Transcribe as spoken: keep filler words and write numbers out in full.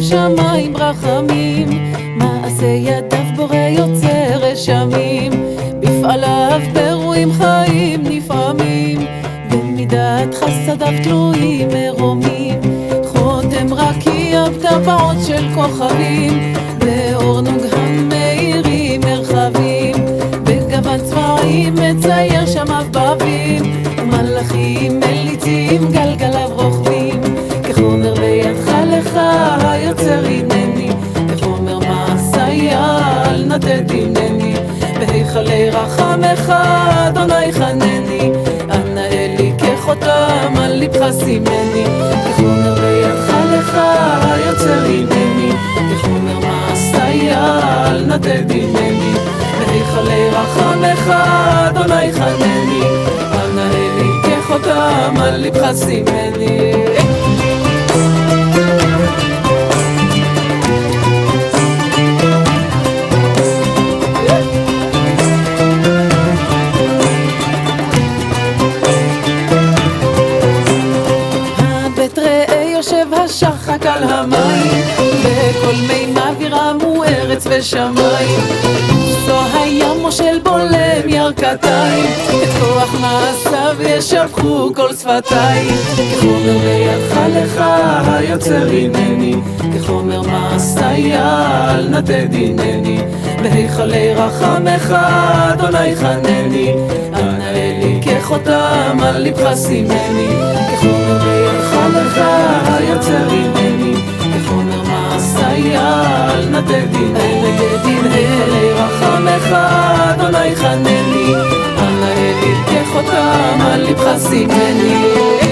שמיים רחמים, מעשה ידיו בורא יוצר רשמים, בפעליו ברואים חיים נפעמים, במידת חסדיו תלויים מרומים, חותם רקיע בטבעות של כוכבים, באור נוג המאירים מרחבים, בגוון צבעים מצייר שמיו באבים, מלאכים מליצים גלגליו רוכבים, כחומר בידך לך היוצר הנני, כחומר מעשיה אל נא תדינני, בהיכלי רחמך אדוני חנני, אנא אלי כחותם על לבך שימני, כחומר בידך לך היוצר הנני, כחומר מעשיה אל נא תדינני, בהיכלי רחמך אדוני חנני, אנא אלי כחותם על לבך שימני. יושב השחק על המים, וכל מימיו ירעמו ארץ ושמיים, זו הים מושל בולם ירכתיים, את כוח מעשיו ישבחו כל שפתיים, כחומר בידך לך היוצר הנני, כחומר מעשיה אל נא תדינני, בהיכלי רחמך אדוני חנני, אנא אלי כחותם על לבך שימני, כחומר בידך לך היוצר הנני, כחומר מעשיה אל נא תדינני, בהיכלי רחמך אדוני חנני, אנא אלי כחותם על לבך שימני.